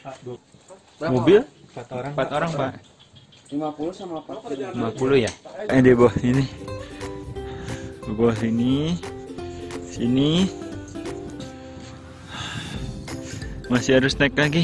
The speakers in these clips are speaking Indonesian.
Mobil? 4 orang. 4 orang, Pak. 50 sama 40. 50 ya? Di bawah ini. Di bawah sini. Sini. Masih harus naik lagi.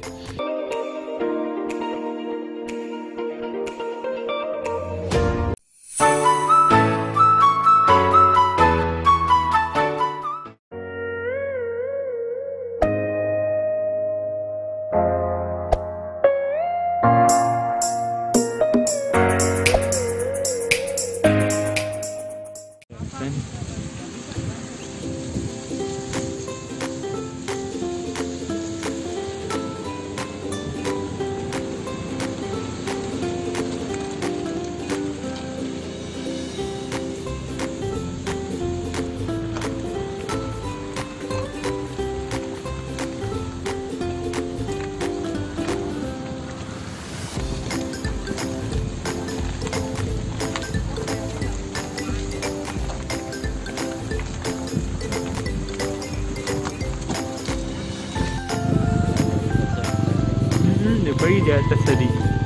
Pergi di atas tadi.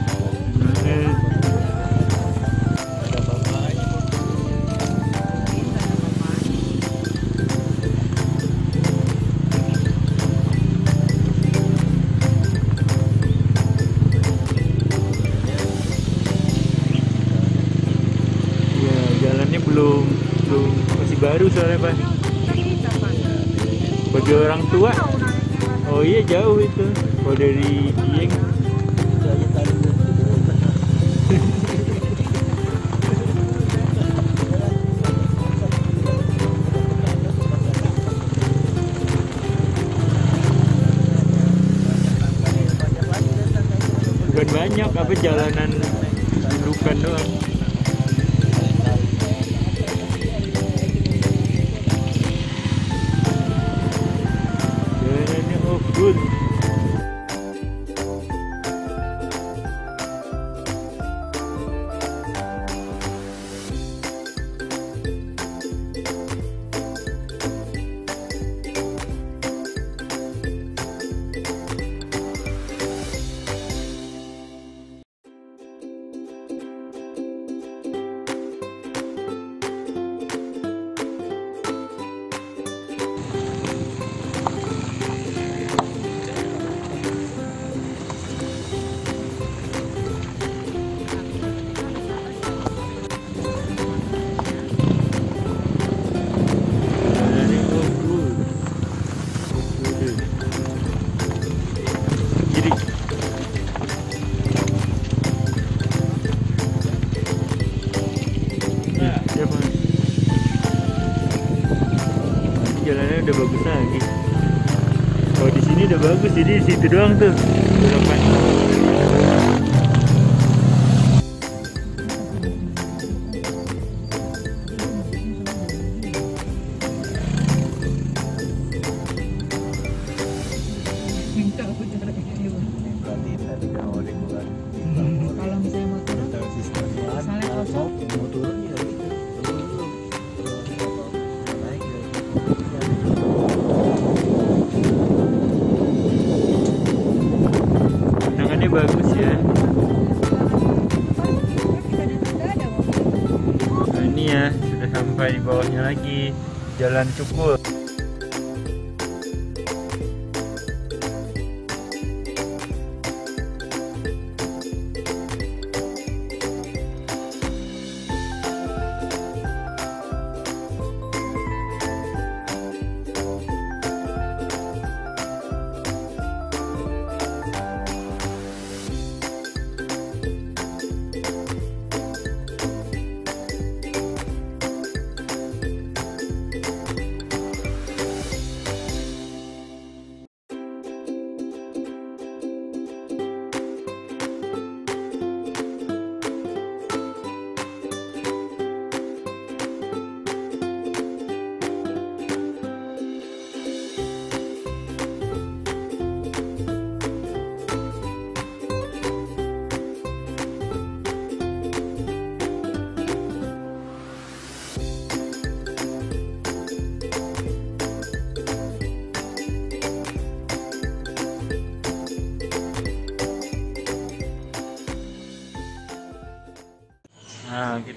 Ya, jalannya belum masih baru soalnya, Pak. Bagi orang tua. Oh iya, jauh itu. Kalau dari Dieng. Bukan banyak, apa jalanan dudukan doang. Jalanannya off-road. Jalannya udah bagus lagi. Kalau di sini udah bagus, jadi di situ doang tuh belokan. Kalau misalnya mau turun, misalnya kosong, Mau turun ya gitu. Pemandangannya bagus ya. Nah, ini ya, sudah sampai di bawahnya lagi, Jalan Cukul.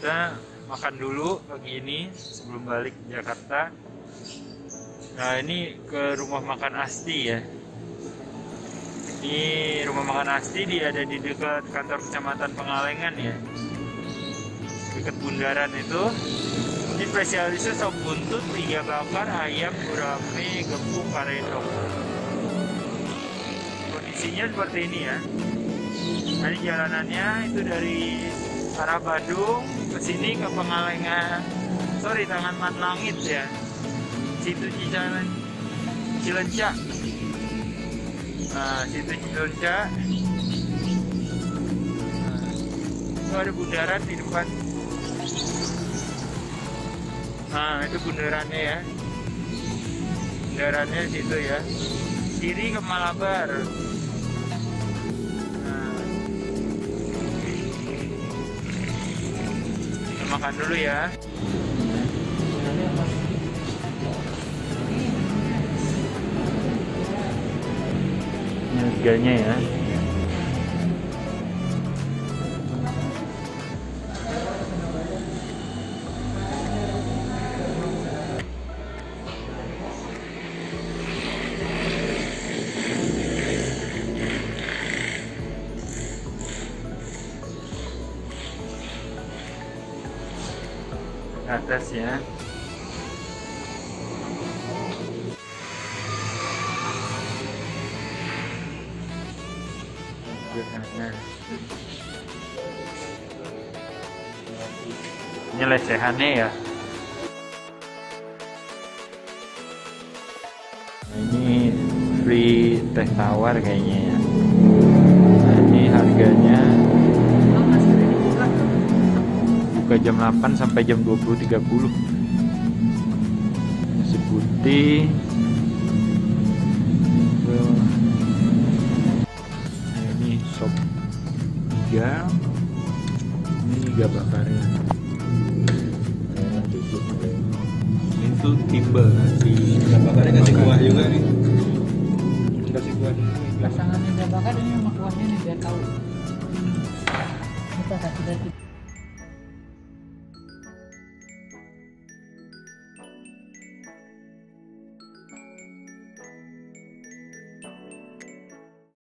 kita makan dulu pagi ini sebelum balik ke Jakarta. Nah, ini ke rumah makan Asti ya. Ini rumah makan Asti, dia ada di dekat kantor kecamatan Pengalengan ya, dekat bundaran itu. Ini spesialisnya sop buntut, iga bakar, ayam, gurame, gepuk, karedok. Kondisinya seperti ini ya. Nah, ini jalanannya itu dari arah Bandung ke sini ke Pengalengan. Sorry, Taman Langit ya. Situ Cilencak. Nah, situ Cilencak. Itu ada bundaran di depan. Nah, itu bundarannya ya. Bundarannya situ ya. Kiri ke Malabar. Nah, kita makan dulu ya. Ini harganya ya. Atas ya. Nah, ini lesehannya ya. Nah, ini free teh tawar kayaknya ya. Nah, ini harganya buka jam 8 sampai jam 20.30. Nasi putih. Sop iga, ini iga bakarnya. Ini tuh timbel nasi. Iga bakarnya kasih kuah juga nih. Kasih kuah. Pasangan iga bakar ini sama kuahnya nih biar tahu. Kita kasih dari